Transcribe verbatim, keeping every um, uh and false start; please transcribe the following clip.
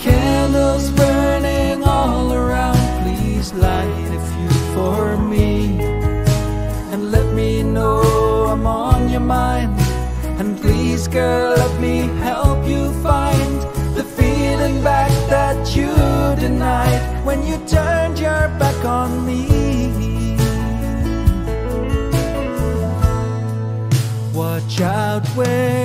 Candles burning all around, please light a few for me, and let me know I'm on your mind. And please girl, let me help you find the feeling back that you denied when you turned your back on me. Watch out where